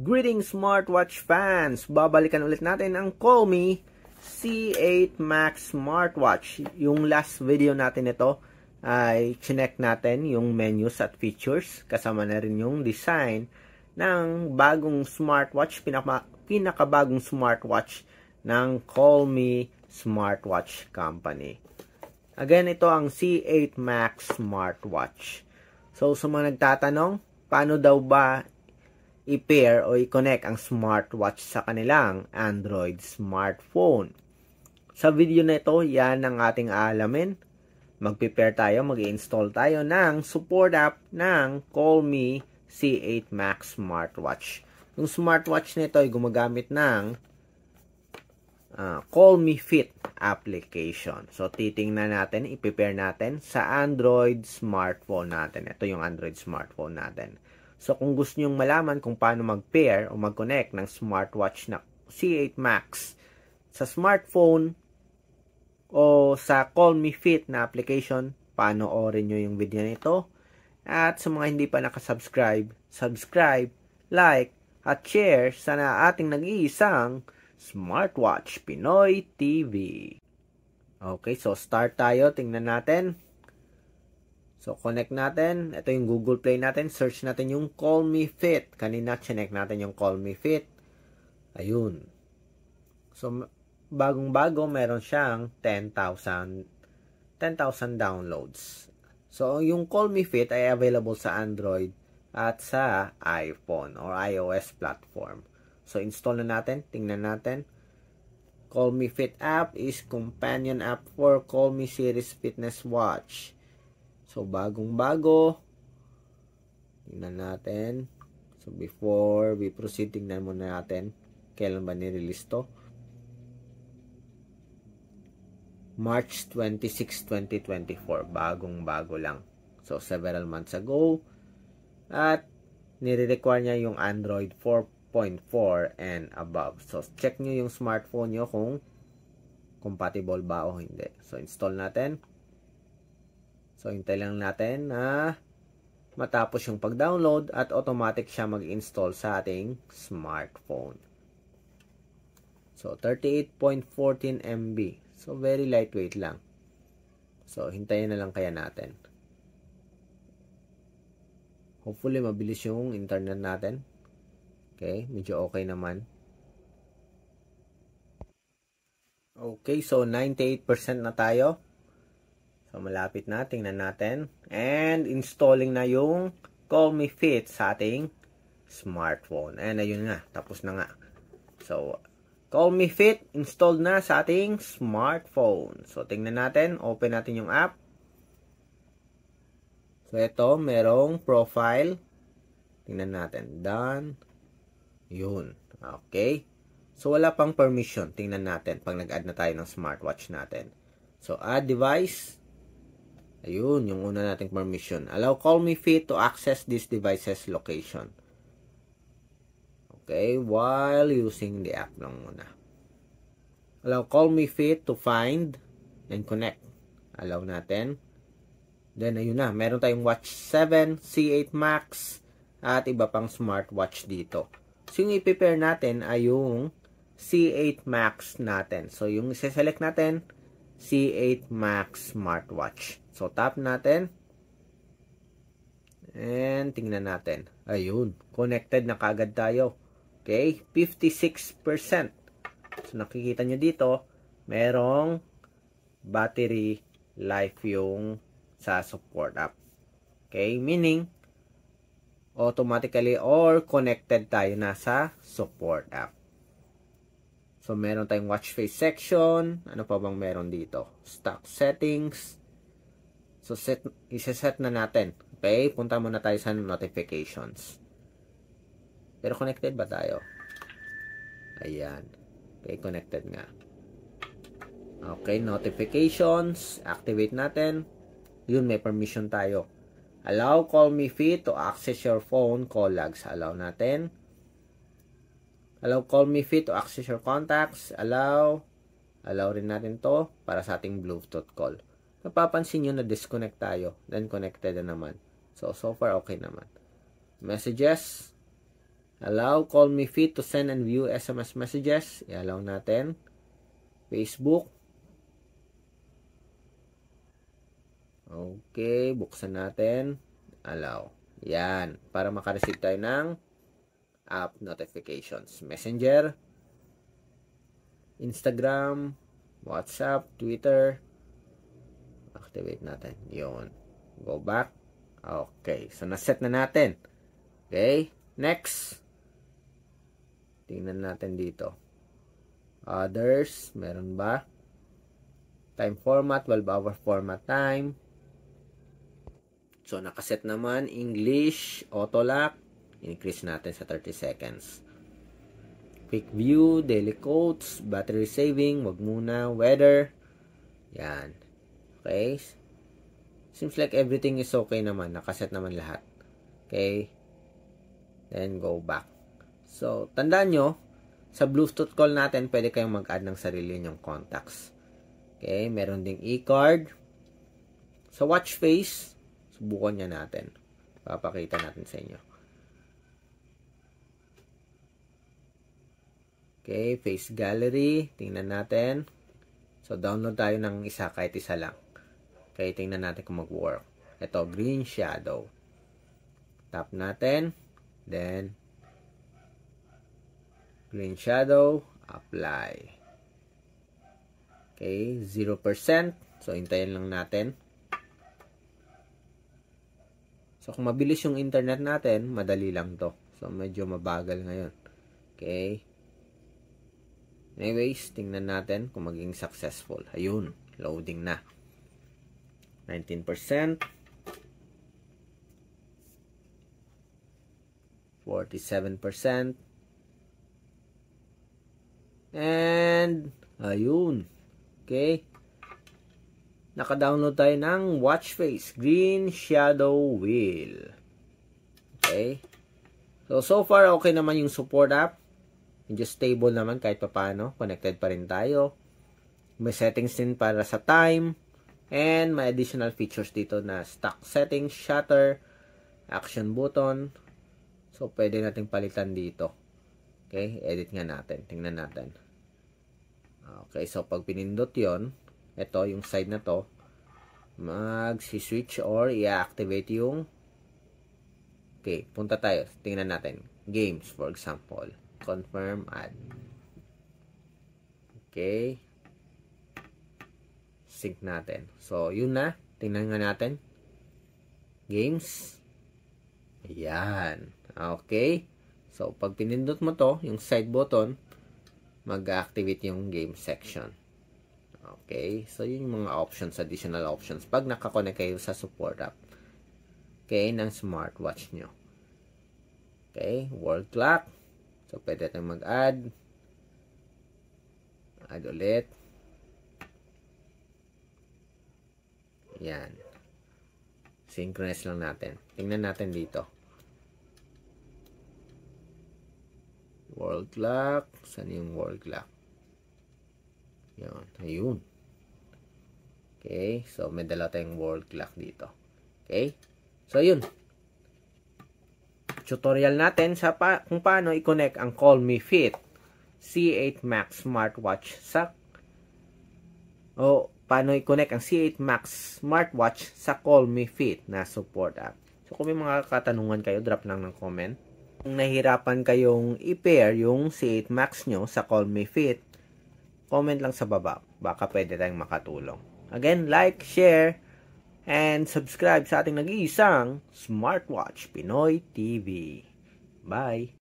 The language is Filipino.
Greetings smartwatch fans! Babalikan ulit natin ang Colmi C8 Max smartwatch. Yung last video natin ito ay chinek natin yung menus at features. Kasama na rin yung design ng bagong smartwatch, pinakabagong smartwatch ng Colmi Smartwatch Company. Again, ito ang C8 Max smartwatch. So, sa mga nagtatanong, paano daw ba i-pair o i-connect ang smartwatch sa kanilang Android smartphone? Sa video na ito, yan ang ating aalamin. Mag-prepare tayo, mag-install tayo ng support app ng Colmi C8 Max smartwatch. Yung smartwatch na ito ay gumagamit ng Colmi Fit application. So, titingnan natin, i-prepare natin sa Android smartphone natin. Ito yung Android smartphone natin. So, kung gusto nyong malaman kung paano mag-pair o mag-connect ng smartwatch na C8 Max sa smartphone o sa Colmi Fit na application, panoorin nyo yung video nito. At sa mga hindi pa nakasubscribe, subscribe, like, at share sa ating nag-iisang Smartwatch Pinoy TV. Okay, so start tayo. Tingnan natin. So, connect natin. Ito yung Google Play natin. Search natin yung Colmi Fit. Kanina, chinek natin yung Colmi Fit. Ayun. So, bagong-bago, meron siyang 10,000 downloads. So, yung Colmi Fit ay available sa Android at sa iPhone or iOS platform. So, install na natin. Tingnan natin. Colmi Fit app is companion app for Colmi Series Fitness Watch. So, bagong-bago. Tingnan natin. So, before we proceed, tingnan muna natin kailan ba nirelease to. March 26, 2024. Bagong-bago lang. So, several months ago. At, nire-require niya yung Android 4.4 and above. So, check nyo yung smartphone nyo kung compatible ba o hindi. So, install natin. So, hintay lang natin na matapos yung pag-download at automatic siya mag-install sa ating smartphone. So, 38.14 MB. So, very lightweight lang. So, hintayin na lang kaya natin. Hopefully, mabilis yung internet natin. Okay, medyo okay naman. Okay, so 98% na tayo. So, malapit na. Tingnan natin. And, installing na yung Colmi Fit sa ating smartphone. And, ayun nga. Tapos na nga. So, Colmi Fit installed na sa ating smartphone. So, tingnan natin. Open natin yung app. So, ito. Merong profile. Tingnan natin. Done. Yun. Okay. So, wala pang permission. Tingnan natin pag nag-add na tayo ng smartwatch natin. So, add device. Ayun, yung una nating permission. Allow Colmi Fit to access this device's location. Okay, while using the app lang muna. Allow Colmi Fit to find and connect. Allow natin. Then, ayun na. Meron tayong Watch 7, C8 Max, at iba pang smartwatch dito. So, yung i-prepare natin ay yung C8 Max natin. So, yung i-select natin, C8 Max smartwatch. So, tap natin. And, tingnan natin. Ayun. Connected na kagad tayo. Okay. 56%. So, nakikita nyo dito, merong battery life yung sa support app. Okay. Meaning, automatically or connected tayo na sa support app. So, meron tayong watch face section. Ano pa bang meron dito? Stock settings. So, isa-set na natin. Okay? Punta muna tayo sa notifications. Pero connected ba tayo? Ayan. Okay, connected nga. Okay, notifications. Activate natin. Yun, may permission tayo. Allow Colmi Fit to access your phone call logs. Allow natin. Allow Colmi Fit to access your contacts. Allow rin natin to para sa ating Bluetooth call. Napapansin nyo na disconnect tayo. Then connected na naman. So far okay naman. Messages. Allow Call Me Fit to send and view SMS messages. I-allow natin. Facebook. Okay, buksan natin. Allow. Yan, para makareceive tayo ng app notifications. Messenger, Instagram, WhatsApp, Twitter. Activate natin. Yun. Go back. Okay, so naset na natin. Okay, next. Tingnan natin dito. Others, meron ba? Time format, 12-hour format time. So, nakaset naman, English, auto lock, increase natin sa 30 seconds. Quick view, daily quotes, battery saving, wag muna, weather. Yan. Okay. Seems like everything is okay naman. Nakaset naman lahat. Okay. Then, go back. So, tandaan nyo, sa Bluetooth call natin, pwede kayong mag-add ng sarili nyong contacts. Okay. Meron ding e-card. Sa watch face, subukan niya natin. Papakita natin sa inyo. Okay, face gallery. Tingnan natin. So, download tayo ng isa, kahit isa lang. Okay, tingnan natin kung mag-work. Ito, green shadow. Tap natin. Then, green shadow, apply. Okay, 0%. So, hintayin lang natin. So, kung mabilis yung internet natin, madali lang to. So, medyo mabagal ngayon. Okay. Anyways, tingnan natin kung maging successful. Ayun, loading na. 19%. 47%. And, ayun. Okay. Naka-download tayo ng watch face, green shadow wheel. Okay. So far, okay naman yung support app. Medyo stable naman kahit pa paano. Connected pa rin tayo. May settings din para sa time. And may additional features dito na stock settings, shutter, action button. So, pwede natin palitan dito. Okay. Edit nga natin. Tingnan natin. Okay. So, pag pinindot yon, ito, yung side na to, mag-switch or i-activate yung, okay, punta tayo. Tingnan natin. Games, for example. Confirm, add. Okay. Sync natin. So, yun na. Tingnan nga natin. Games. Ayan. Okay. So, pag pinindot mo to, yung side button, mag-activate yung game section. Okay, so yun yung mga options, additional options pag nakakonect kayo sa support app. Okay, ng smartwatch nyo. Okay, world clock. So, pwede tayong mag-add. Add ulit. Yan. Synchronize lang natin. Tingnan natin dito. World clock. Saan yung world clock? Yan. Ayun. Okay. So, may dala tayong world clock dito. Okay. So, yun. Tutorial natin sa kung paano i-connect ang Call Me Fit C8 Max smartwatch sa paano i-connect ang C8 Max smartwatch sa Call Me Fit na support app. So, kung may mga katanungan kayo, drop lang ng comment. Kung nahihirapan kayong i-pair yung C8 Max nyo sa Call Me Fit, comment lang sa baba. Baka pwede tayong makatulong. Again, like, share, and subscribe sa ating nag-iisang Smartwatch Pinoy TV. Bye!